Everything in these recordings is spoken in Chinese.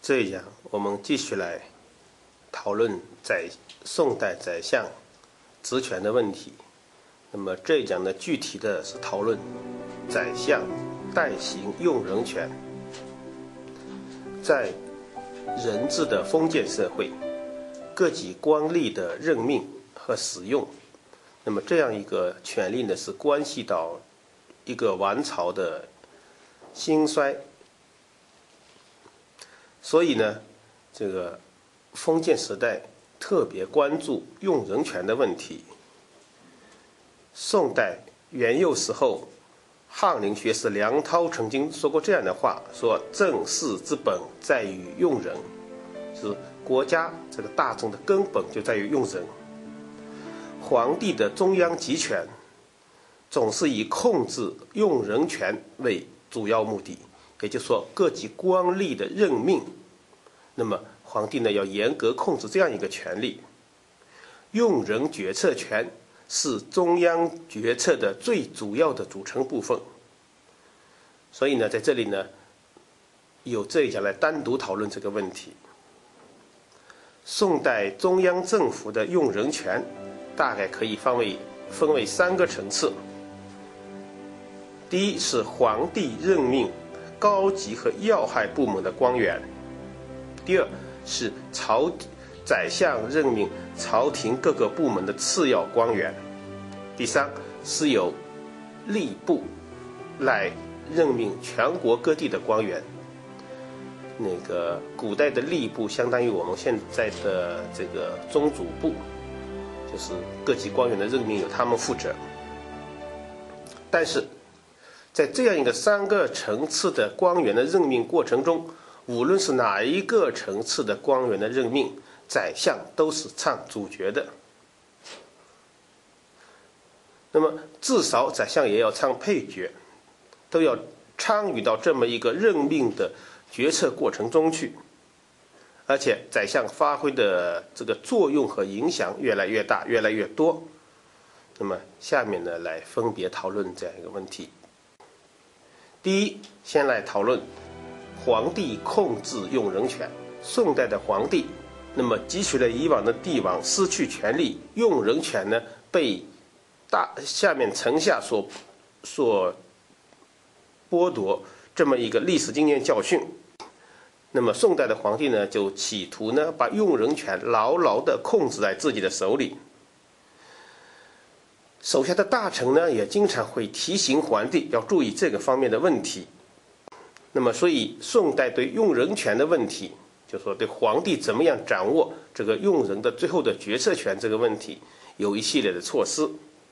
这一讲我们继续来讨论宋代宰相职权的问题。那么这一讲呢，具体的是讨论宰相代行用人权。在人治的封建社会，各级官吏的任命和使用，那么这样一个权力呢，是关系到一个王朝的兴衰。所以呢，这个封建时代特别关注用人权的问题。宋代元佑时候，翰林学士梁涛曾经说过这样的话，说政事之本在于用人，就是国家这个大政的根本就在于用人。皇帝的中央集权总是以控制用人权为主要目的，也就是说各级官吏的任命，那么皇帝呢要严格控制这样一个权利。用人决策权是中央决策的最主要的组成部分。所以呢，在这里呢，有这一讲来单独讨论这个问题。宋代中央政府的用人权大概可以分为3个层次。第一是皇帝任命高级和要害部门的官员。第二是宰相任命朝廷各个部门的次要官员。第三是由吏部来任命全国各地的官员。那个古代的吏部相当于我们现在的这个宗主部，就是各级官员的任命由他们负责。但是在这样一个3个层次的官员的任命过程中，无论是哪一个层次的官员的任命，宰相都是唱主角的。那么至少宰相也要唱配角，都要参与到这么一个任命的决策过程中去，而且宰相发挥的这个作用和影响越来越大，越来越多。那么下面呢，来分别讨论这样一个问题。第一，先来讨论皇帝控制用人权。宋代的皇帝，那么汲取了以往的帝王失去权力，用人权呢被下面臣下所剥夺这么一个历史经验教训。那么宋代的皇帝呢，就企图呢把用人权牢牢地控制在自己的手里。手下的大臣呢，也经常会提醒皇帝要注意这个方面的问题。那么所以宋代对用人权的问题，就是说对皇帝怎么样掌握这个用人的最后的决策权这个问题，有一系列的措施。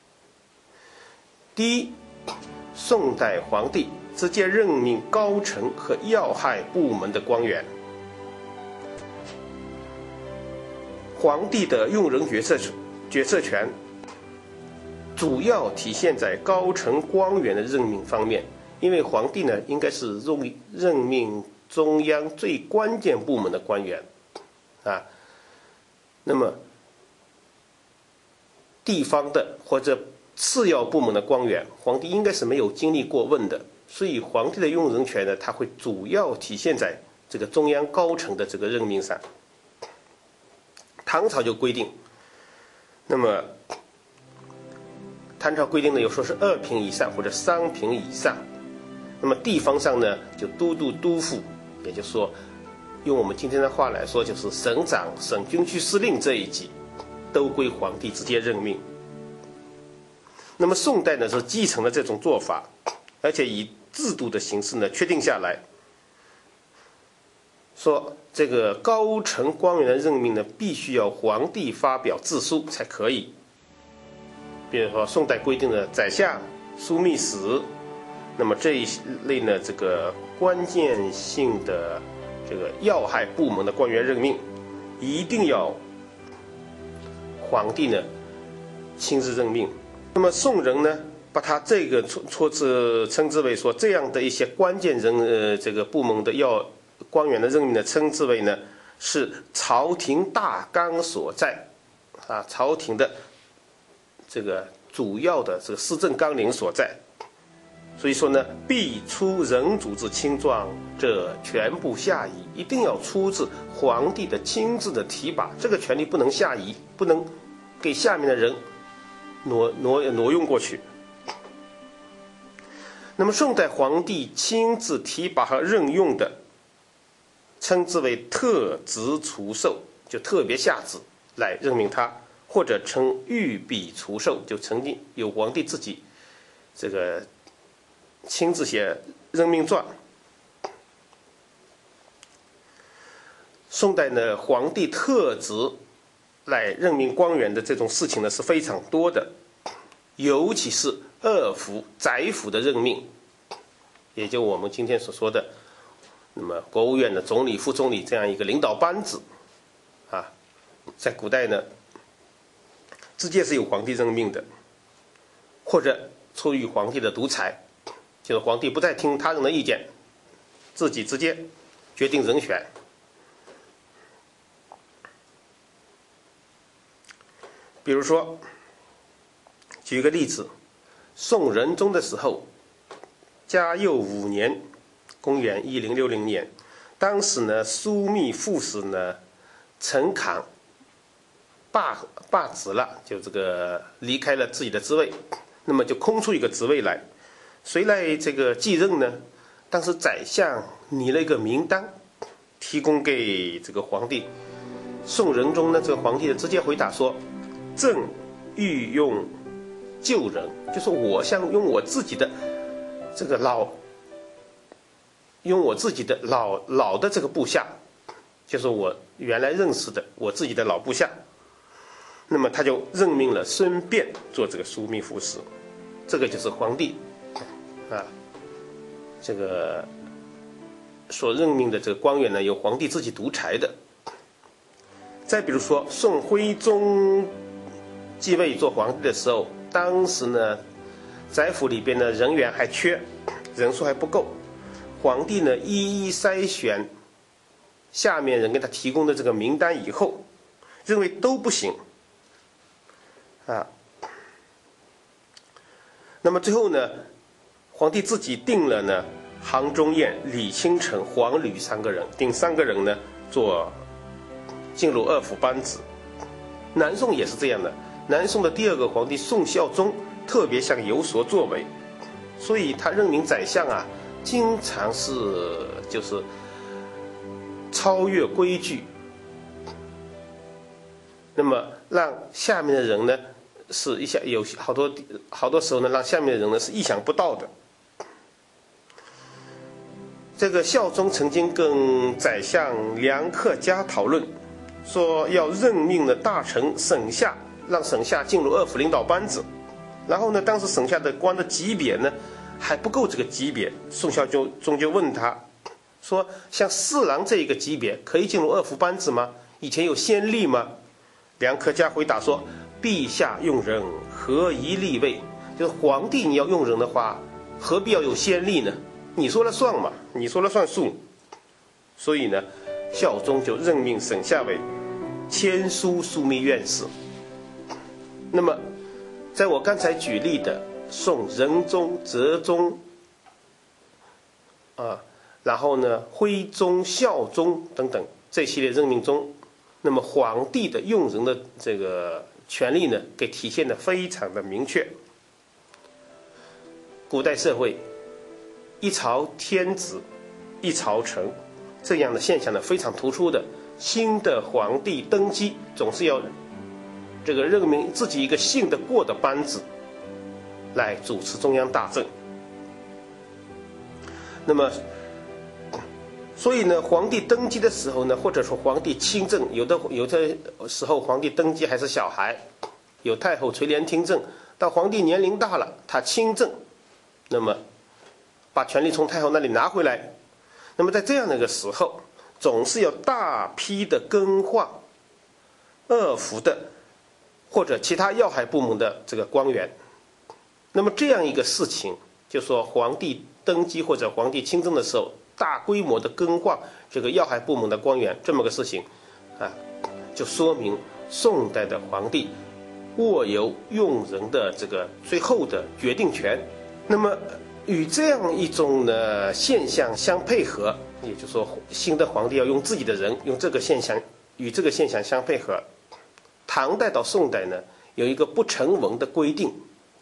第一，宋代皇帝直接任命高层和要害部门的官员。皇帝的用人决策权主要体现在高层官员的任命方面，因为皇帝呢应该是任命中央最关键部门的官员啊。那么地方的或者次要部门的官员，皇帝应该是没有精力过问的，所以皇帝的用人权呢，它会主要体现在这个中央高层的这个任命上。唐朝就规定，那么唐朝规定呢，有说是2品以上或者3品以上。那么地方上呢，就都督、督抚，也就是说，用我们今天的话来说，就是省长、省军区司令这一级，都归皇帝直接任命。那么宋代呢是继承了这种做法，而且以制度的形式呢确定下来，说这个高层官员的任命呢必须要皇帝发表制书才可以。比如说宋代规定的宰相、枢密使，那么这一类呢这个关键性的这个要害部门的官员任命，一定要皇帝呢亲自任命。那么宋人呢，把他这个称之为说这样的一些关键这个部门的官员的任命呢，称之为呢是朝廷大纲所在啊，朝廷的这个主要的这个施政纲领所在。 所以说呢，必出人主之亲状者，全部下移，一定要出自皇帝的亲自的提拔，这个权利不能下移，不能给下面的人挪用过去。那么宋代皇帝亲自提拔和任用的，称之为特职除授，就特别下旨来任命他，或者称御笔除授，就曾经有皇帝自己这个亲自写任命状。宋代呢，皇帝特职来任命官员的这种事情呢是非常多的，尤其是二府、宰府的任命，也就我们今天所说的，那么国务院的总理、副总理这样一个领导班子，啊，在古代呢，直接是由皇帝任命的，或者出于皇帝的独裁，就是皇帝不再听他人的意见，自己直接决定人选。比如说，举一个例子，宋仁宗的时候，嘉佑5年，公元1060年，当时呢，枢密副使呢，陈侃罢职了，就这个离开了自己的职位，那么就空出一个职位来，谁来这个继任呢？当时宰相拟了一个名单，提供给这个皇帝。宋仁宗呢，这个皇帝直接回答说：“朕欲用旧人，就是我想用我自己的这个老的这个部下，就是我原来认识的我自己的老部下。”那么他就任命了孙辩做这个枢密副使，这个就是皇帝这个所任命的这个官员呢，由皇帝自己独裁的。再比如说，宋徽宗继位做皇帝的时候，当时呢，宰府里边的人员还缺，人数还不够，皇帝呢一一筛选下面人给他提供的这个名单以后，认为都不行那么最后呢，皇帝自己定了呢杭忠彦、李清晨、黄吕3个人，定3个人呢进入二府班子。南宋也是这样的，南宋的第2个皇帝宋孝宗特别想有所作为，所以他任命宰相经常是就是超越规矩，那么让下面的人呢是有好多时候呢，让下面的人呢是意想不到的。这个孝宗曾经跟宰相梁克嘉讨论，说要任命了大臣省下，让省下进入二府领导班子。然后呢，当时省下的官的级别呢还不够这个级别，宋孝宗就问他说：“像侍郎这一个级别可以进入二府班子吗？以前有先例吗？”梁克嘉回答说：“陛下用人，何宜立位？就是皇帝你要用人的话，何必要有先例呢？你说了算嘛，你说了算数。”所以呢，孝宗就任命省下为签书枢密院使。那么在我刚才举例的宋仁宗、哲宗然后呢徽宗、孝宗等等这系列任命中，那么皇帝的用人的这个权利呢，给体现得非常的明确。古代社会一朝天子一朝臣这样的现象呢非常突出的，新的皇帝登基总是要这个任命自己一个信得过的班子来主持中央大政。那么所以呢，皇帝登基的时候呢，或者说皇帝亲政，有的时候皇帝登基还是小孩，有太后垂帘听政，到皇帝年龄大了，他亲政，那么把权力从太后那里拿回来。那么在这样的一个时候，总是要大批的更换二府的或者其他要害部门的这个官员。那么这样一个事情，就说皇帝登基或者皇帝亲政的时候，大规模的更换这个要害部门的官员，这么个事情就说明宋代的皇帝握有用人的这个最后的决定权。那么与这样一种呢现象相配合，也就是说，新的皇帝要用自己的人，用这个现象与这个现象相配合。唐代到宋代呢，有一个不成文的规定，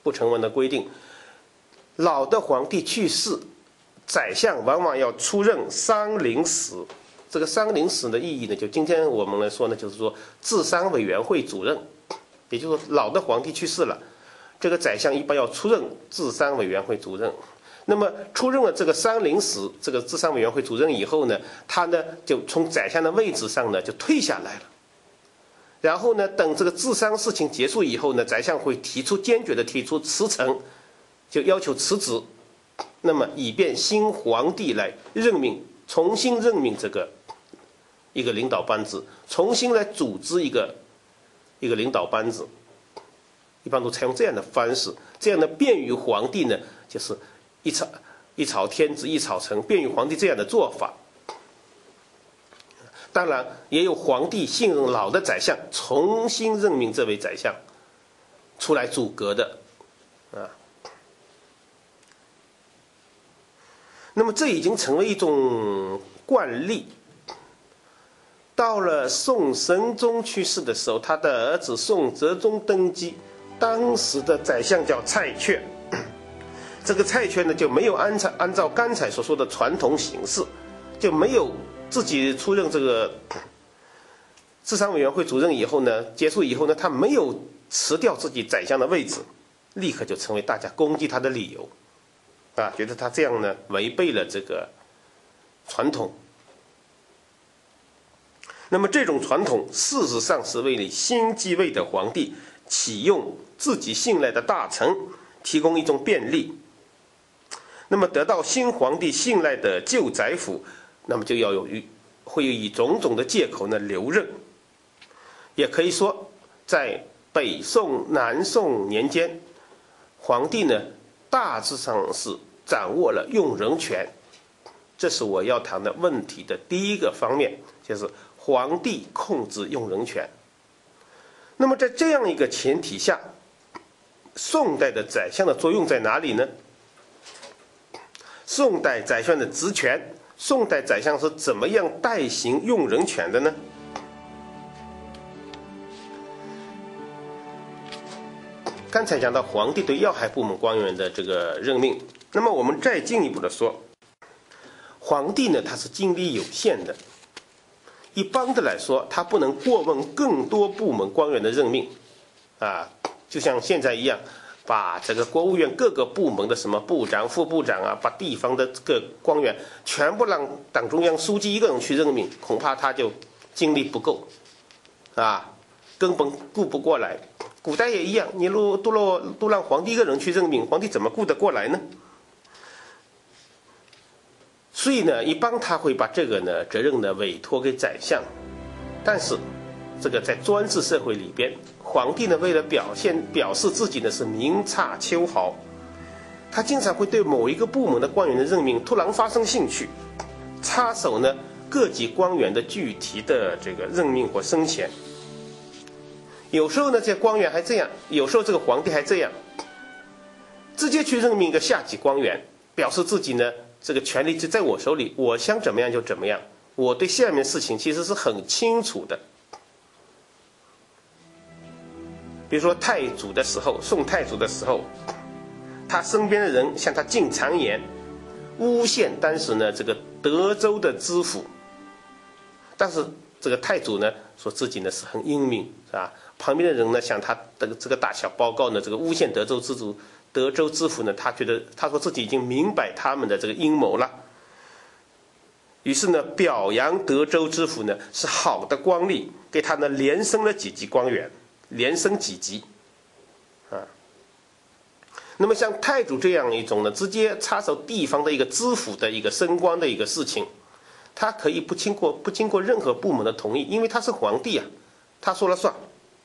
老的皇帝去世，宰相往往要出任丧灵司。这个丧灵司的意义呢，就今天我们来说呢，就是说治丧委员会主任，也就是说老的皇帝去世了，这个宰相一般要出任治丧委员会主任。那么出任了这个丧灵司，这个治丧委员会主任以后呢，他呢就从宰相的位置上呢就退下来了。然后呢，等这个治丧事情结束以后呢，宰相会坚决的提出辞呈，就要求辞职。那么以便新皇帝来重新任命这个一个领导班子，重新来组织一个领导班子，一般都采用这样的方式，这样的便于皇帝呢，就是一朝天子一朝臣，便于皇帝这样的做法。当然，也有皇帝信任老的宰相，重新任命这位宰相出来组阁的，那么这已经成为一种惯例。到了宋神宗去世的时候，他的儿子宋哲宗登基，当时的宰相叫蔡确，这个蔡确呢就没有按照刚才所说的传统形式，就没有自己出任这个治丧委员会主任以后呢，结束以后呢，他没有辞掉自己宰相的位置，立刻就成为大家攻击他的理由，觉得他这样呢违背了这个传统。那么这种传统事实上是为新继位的皇帝启用自己信赖的大臣提供一种便利。那么得到新皇帝信赖的旧宰府，那么就会以种种的借口呢留任。也可以说，在北宋、南宋年间，皇帝呢大致上是掌握了用人权。这是我要谈的问题的第一个方面，就是皇帝控制用人权。那么在这样一个前提下，宋代的宰相的作用在哪里呢？宋代宰相的职权，宋代宰相是怎么样代行用人权的呢？刚才讲到皇帝对要害部门官员的这个任命，那么我们再进一步的说，皇帝呢他是精力有限的，一般的来说，他不能过问更多部门官员的任命，就像现在一样，把这个国务院各个部门的什么部长、副部长把地方的这个官员全部让党中央书记一个人去任命，恐怕他就精力不够，根本顾不过来。古代也一样，你都让皇帝一个人去任命，皇帝怎么顾得过来呢？所以呢，一般他会把这个呢责任呢委托给宰相。但是这个在专制社会里边，皇帝呢为了表示自己呢是明察秋毫，他经常会对某一个部门的官员的任命突然发生兴趣，插手呢各级官员的具体的这个任命或升迁。有时候呢，这些官员还这样，有时候这个皇帝还这样，直接去任命一个下级官员，表示自己呢这个权力就在我手里，我想怎么样就怎么样，我对下面事情其实是很清楚的。比如说太祖的时候，宋太祖的时候，他身边的人向他进谗言，诬陷当时呢这个德州的知府，但是这个太祖呢说自己呢是很英明，是吧？旁边的人呢向他的这个大小报告呢，这个诬陷德州知府呢，他说自己已经明白他们的这个阴谋了。于是呢，表扬德州知府呢是好的官吏，给他呢连升了几级官员，连升几级。那么像太祖这样一种呢，直接插手地方的一个知府的一个升官的一个事情，他可以不经过任何部门的同意，因为他是皇帝他说了算。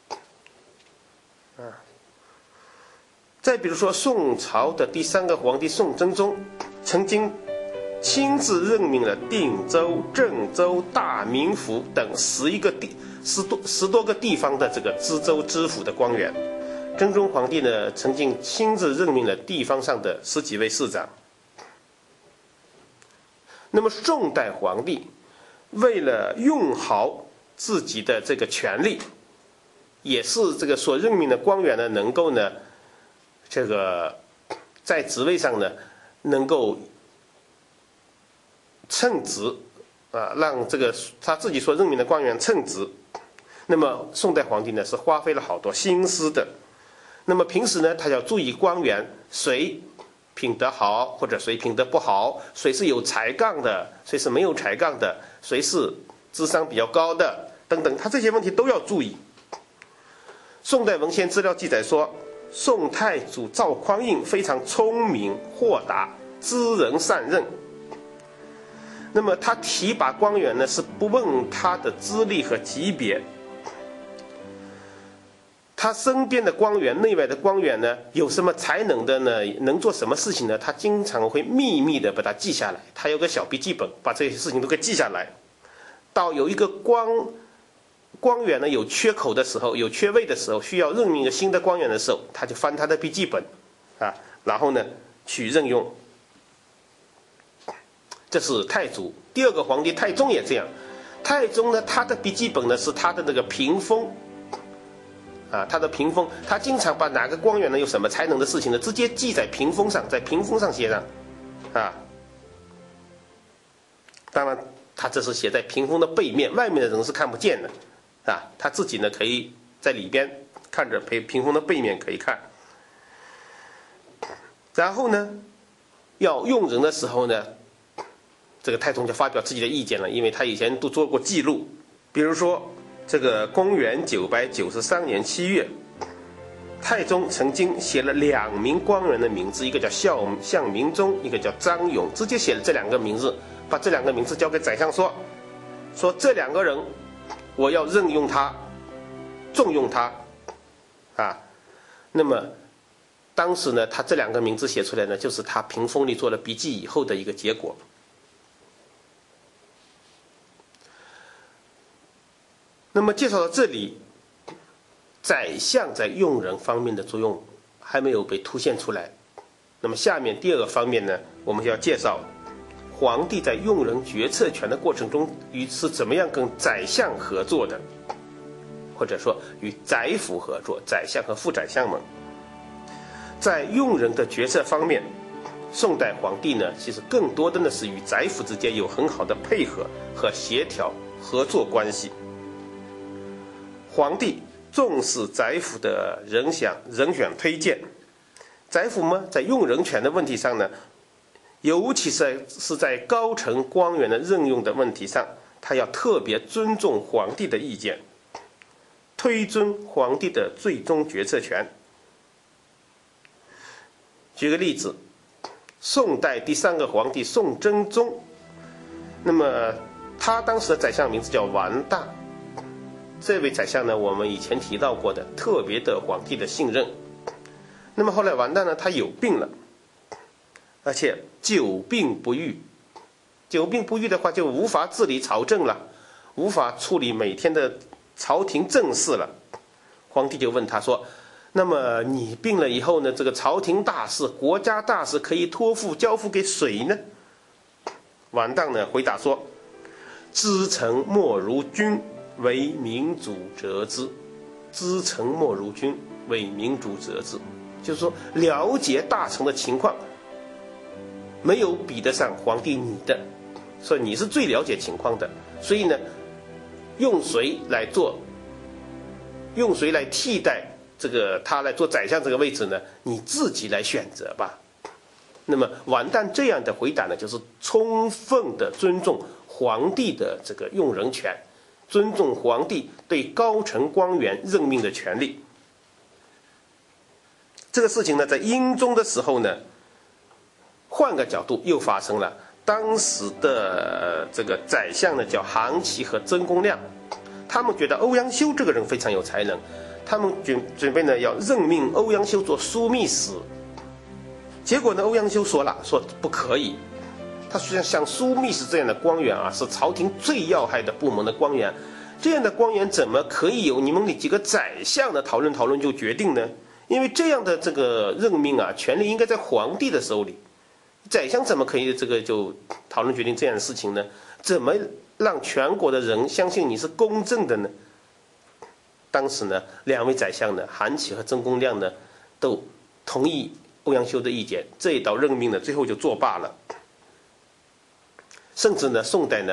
再比如说宋朝的第三个皇帝宋真宗，曾经亲自任命了定州、郑州、大名府等十多个地方的这个知州知府的官员。真宗皇帝呢，曾经亲自任命了地方上的10几位市长。 那么宋代皇帝为了用好自己的这个权力，也是这个所任命的官员呢，能够呢，这个在职位上呢，能够称职啊，让这个他自己所任命的官员称职。那么宋代皇帝呢，是花费了好多心思的。那么平时呢，他要注意官员谁品德好，或者谁品德不好，谁是有才干的，谁是没有才干的，谁是智商比较高的等等，他这些问题都要注意。宋代文献资料记载说，宋太祖赵匡胤非常聪明豁达，知人善任。那么他提拔官员呢，是不问他的资历和级别。他身边的官员，内外的官员呢，有什么才能的呢？能做什么事情呢？他经常会秘密的把它记下来。他有个小笔记本，把这些事情都给记下来。到有一个官员呢有缺口的时候，有缺位的时候，需要任命一个新的官员的时候，他就翻他的笔记本，啊，然后呢去任用。这是太祖。第二个皇帝太宗也这样。太宗呢，他的笔记本呢是他的那个屏风。啊，他的屏风，他经常把哪个官员呢有什么才能的事情呢，直接记在屏风上，在屏风上写上，啊，当然他这是写在屏风的背面，外面的人是看不见的，啊，他自己呢可以在里边看着屏风的背面可以看。然后呢，要用人的时候呢，这个太宗就发表自己的意见了，因为他以前都做过记录，比如说。这个公元993年7月，太宗曾经写了2名官员的名字，一个叫向明忠，一个叫张勇，直接写了这2个名字，把这2个名字交给宰相说这2个人，我要任用他，重用他，啊，那么当时呢，他这2个名字写出来呢，就是他屏风里做了笔记以后的一个结果。那么介绍到这里，宰相在用人方面的作用还没有被凸显出来。那么下面第2个方面呢，我们就要介绍皇帝在用人决策权的过程中是怎么样跟宰相合作的，或者说与宰辅合作，宰相和副宰相们。在用人的决策方面，宋代皇帝呢，其实更多的呢是与宰辅之间有很好的配合和协调合作关系。皇帝重视宰辅的人选推荐，宰辅嘛，在用人权的问题上呢，尤其是在高层官员的任用的问题上，他要特别尊重皇帝的意见，推尊皇帝的最终决策权。举个例子，宋代第3个皇帝宋真宗，那么他当时的宰相名字叫王大。这位宰相呢，我们以前提到过的，特别得皇帝的信任。那么后来王大呢，他有病了，而且久病不愈。久病不愈的话，就无法治理朝政了，无法处理每天的朝廷政事了。皇帝就问他说：“那么你病了以后呢，这个朝廷大事、国家大事可以交付给谁呢？”王大呢回答说：“知臣莫如君。为民主责之，知臣莫如君，为民主责之。”就是说，了解大臣的情况，没有比得上皇帝你的，所以你是最了解情况的。所以呢，用谁来替代这个他来做宰相这个位置呢？你自己来选择吧。那么王旦这样的回答呢，就是充分的尊重皇帝的这个用人权。尊重皇帝对高层官员任命的权利。这个事情呢，在英宗的时候呢，换个角度又发生了。当时的这个宰相呢，叫韩琦和曾公亮，他们觉得欧阳修这个人非常有才能，他们准备呢要任命欧阳修做枢密使。结果呢，欧阳修说不可以。他虽然像枢密使这样的官员啊，是朝廷最要害的部门的官员，这样的官员怎么可以由你们几个宰相的讨论就决定呢？因为这样的这个任命啊，权力应该在皇帝的手里， 宰相怎么可以就讨论决定这样的事情呢？怎么让全国的人相信你是公正的呢？当时呢，两位宰相呢，韩琦和曾公亮呢，都同意欧阳修的意见，这一道任命呢，最后就作罢了。甚至呢，宋代呢，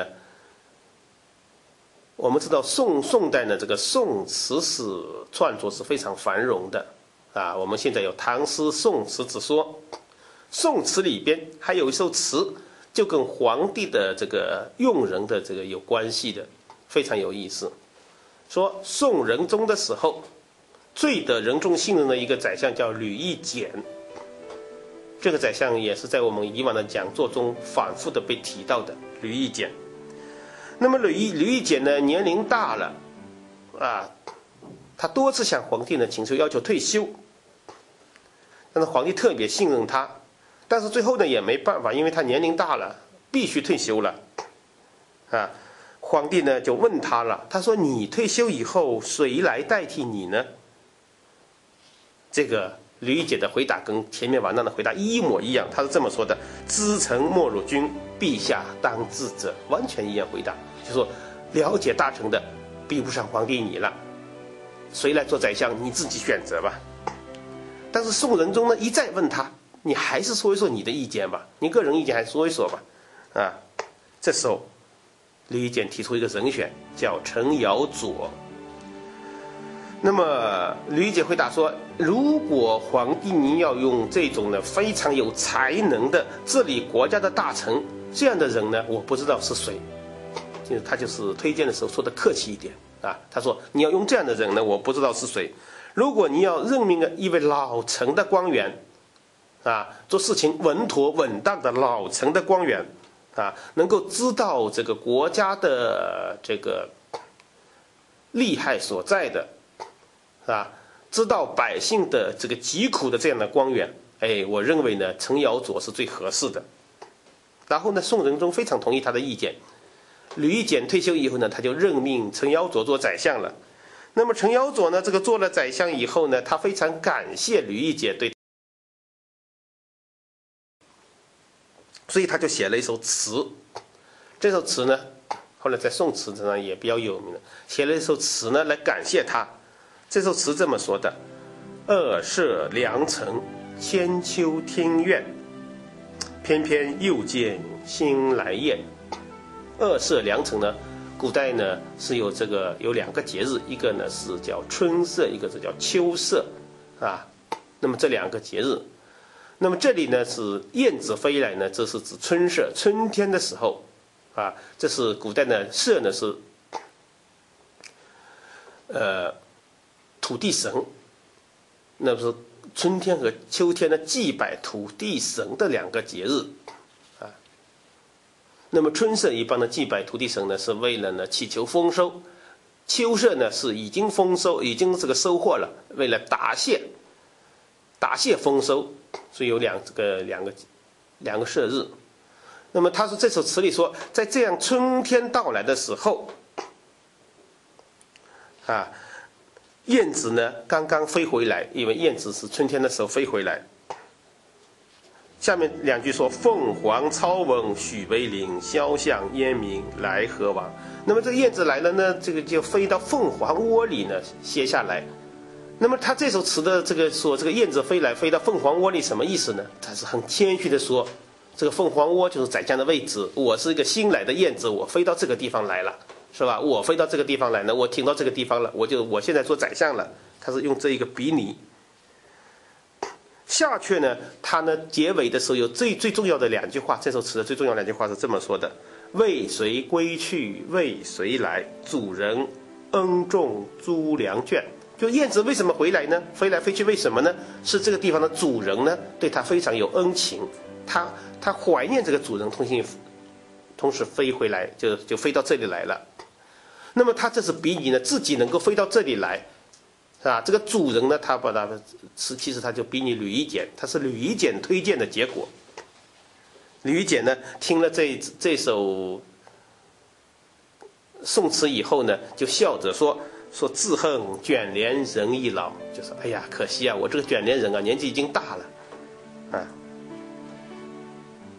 我们知道宋代呢，这个宋词史创作是非常繁荣的啊。我们现在有唐诗宋词之说，宋词里边还有一首词，就跟皇帝的这个用人的这个有关系的，非常有意思。说宋仁宗的时候，最得仁宗信任的一个宰相叫吕义简，这个宰相也是在我们以往的讲座中反复的被提到的吕义简。那么吕义简呢，年龄大了啊，他多次向皇帝呢请求要求退休，但是皇帝特别信任他，但是最后呢也没办法，因为他年龄大了，必须退休了啊。皇帝呢就问他了，他说你退休以后谁来代替你呢？这个吕义简的回答跟前面王荡的回答一模一样，他是这么说的：知臣莫如君，陛下当治者。完全一样回答，就说了解大臣的比不上皇帝你了，谁来做宰相你自己选择吧。但是宋仁宗呢一再问他，你还是说一说你的意见吧，你个人意见还是说一说吧。啊，这时候吕义简提出一个人选，叫陈尧佐。那么吕义简回答说，如果皇帝您要用这种呢非常有才能的治理国家的大臣，这样的人呢我不知道是谁。他就是推荐的时候说的客气一点啊，他说你要用这样的人呢我不知道是谁。如果你要任命一位老成的官员啊，做事情稳妥稳当的老成的官员啊，能够知道这个国家的这个利害所在的啊，知道百姓的这个疾苦的这样的官员，我认为呢陈尧佐是最合适的。然后呢宋仁宗非常同意他的意见，吕义简退休以后呢，他就任命陈尧佐做宰相了。那么陈尧佐呢，这个做了宰相以后呢，他非常感谢吕义简对，所以他就写了一首词。这首词呢，后来在宋词上也比较有名了，写了一首词呢来感谢他。这首词这么说的：二舍良辰千秋听怨，偏偏又见新来雁。二舍良辰呢，古代呢是有两个节日，一个呢是叫春社，一个是叫秋社啊。那么这两个节日，那么这里呢是燕子飞来呢，这是指春社，春天的时候啊。这是古代呢社呢是土地神，那是春天和秋天的祭拜土地神的两个节日啊。那么春社一般的祭拜土地神呢，是为了呢祈求丰收；秋社呢是已经丰收，已经这个收获了，为了答谢丰收，所以有两个社日。那么他说这首词里说，在这样春天到来的时候啊，燕子呢刚刚飞回来，因为燕子是春天的时候飞回来。下面两句说：凤凰超闻许为陵，萧向燕鸣来何往。那么这个燕子来了呢，这个就飞到凤凰窝里呢歇下来。那么他这首词的这个燕子飞来飞到凤凰窝里什么意思呢？他是很谦虚的说，这个凤凰窝就是宰相的位置，我是一个新来的燕子，我飞到这个地方来了，是吧？我飞到这个地方来呢，我停到这个地方了，我现在做宰相了。他是用这一个比拟。下阙呢，它呢结尾的时候有最重要的两句话，这首词的最重要两句话是这么说的：为谁归去为谁来，主人恩重诸良眷。就燕子为什么回来呢？飞来飞去为什么呢？是这个地方的主人呢对他非常有恩情，他怀念这个主人，同时飞回来就飞到这里来了。那么他这是比拟呢，自己能够飞到这里来，是吧？这个主人呢，他把他其实他就比拟吕义简，他是吕义简推荐的结果。吕义简呢听了这首宋词以后呢，就笑着说自恨卷帘人已老，就说哎呀可惜啊，我这个卷帘人啊年纪已经大了啊。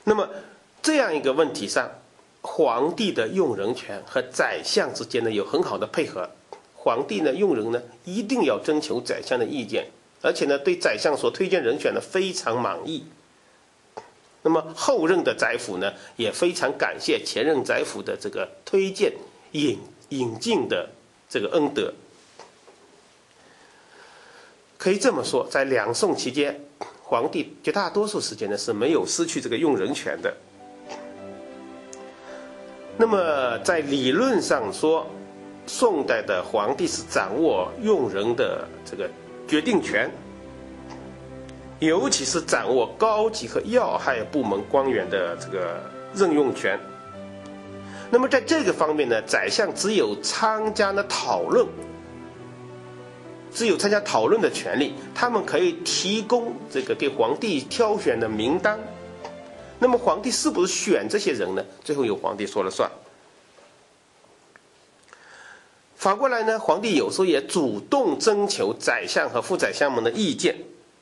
那么这样一个问题上，皇帝的用人权和宰相之间呢有很好的配合。皇帝呢用人呢一定要征求宰相的意见，而且呢对宰相所推荐人选呢非常满意。那么后任的宰辅呢也非常感谢前任宰辅的这个推荐引进的这个恩德。可以这么说，在两宋期间，皇帝绝大多数时间呢是没有失去这个用人权的。那么在理论上说，宋代的皇帝是掌握用人的这个决定权，尤其是掌握高级和要害部门官员的这个任用权。那么在这个方面呢，宰相只有参加讨论的权利，他们可以提供这个给皇帝挑选的名单。那么皇帝是不是选这些人呢？最后由皇帝说了算。反过来呢，皇帝有时候也主动征求宰相和副宰相们的意见。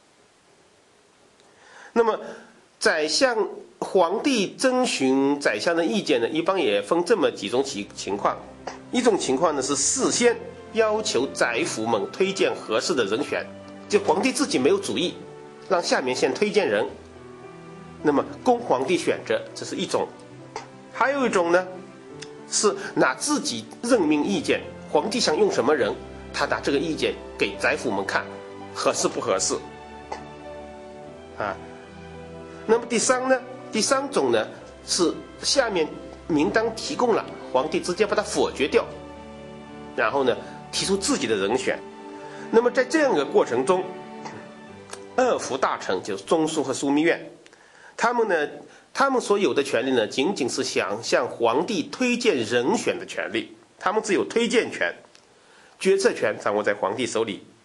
那么皇帝征询宰相的意见呢，一般也分这么几种情况。一种情况呢是事先要求宰辅们推荐合适的人选，就皇帝自己没有主意，让下面先推荐人，那么供皇帝选择，这是一种。还有一种呢是拿自己任命意见，皇帝想用什么人，他拿这个意见给宰辅们看，合适不合适啊？那么第三种呢是下面名单提供了，皇帝直接把它否决掉，然后呢提出自己的人选。那么在这样一个过程中，二府大臣就是中书和枢密院，他们所有的权利呢，仅仅是想向皇帝推荐人选的权利，他们只有推荐权，决策权掌握在皇帝手里。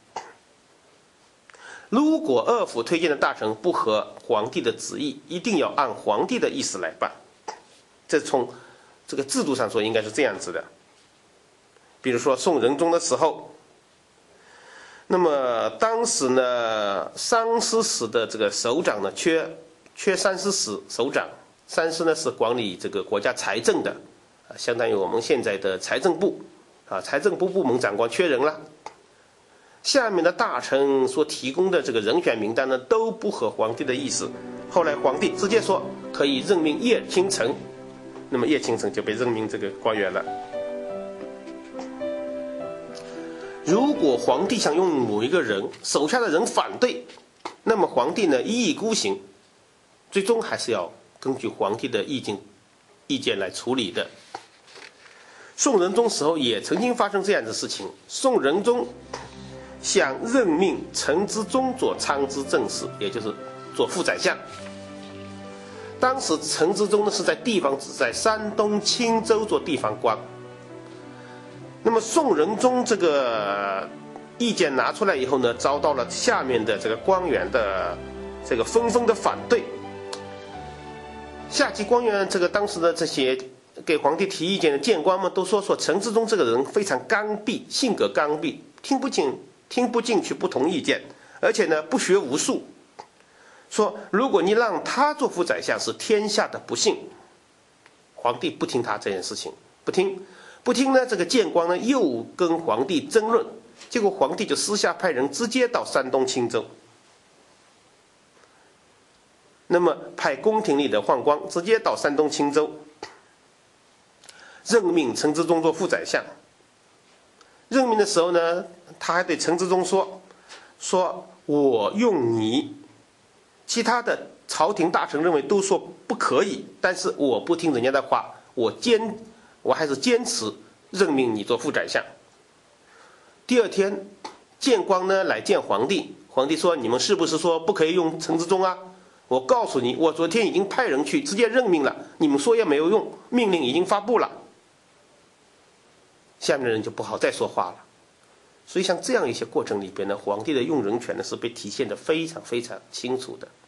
如果二府推荐的大臣不合皇帝的旨意，一定要按皇帝的意思来办。这从这个制度上说应该是这样子的。比如说宋仁宗的时候，那么当时呢三司使的这个首长呢缺三司使首长，三司呢是管理这个国家财政的，相当于我们现在的财政部啊，财政部部门长官缺人了。下面的大臣所提供的这个人选名单呢都不合皇帝的意思，后来皇帝直接说可以任命叶倾城，那么叶倾城就被任命这个官员了。如果皇帝想用某一个人，手下的人反对，那么皇帝呢一意孤行，最终还是要根据皇帝的意见来处理的。宋仁宗时候也曾经发生这样的事情，宋仁宗想任命陈之忠做参知政事，也就是做副宰相。当时陈之忠呢是在地方只在山东青州做地方官。那么宋仁宗这个意见拿出来以后呢，遭到了下面的这个官员的这个纷纷的反对。下级官员这个当时的这些给皇帝提意见的谏官们都说陈之忠这个人非常刚愎，性格刚愎，听不进去不同意见，而且呢不学无术，说如果你让他做副宰相是天下的不幸。皇帝不听他这件事情，不听呢，这个谏官呢又跟皇帝争论，结果皇帝就私下派人直接到山东青州，那么派宫廷里的宦官直接到山东青州，任命陈之忠做副宰相。任命的时候呢，他还对陈之忠说我用你，其他的朝廷大臣认为都说不可以，但是我不听人家的话，我还是坚持任命你做副宰相。第二天谏官呢来见皇帝，皇帝说你们是不是说不可以用陈之忠啊？我告诉你，我昨天已经派人去直接任命了，你们说也没有用，命令已经发布了。下面的人就不好再说话了。所以像这样一些过程里边呢，皇帝的用人权呢是被体现得非常非常清楚的。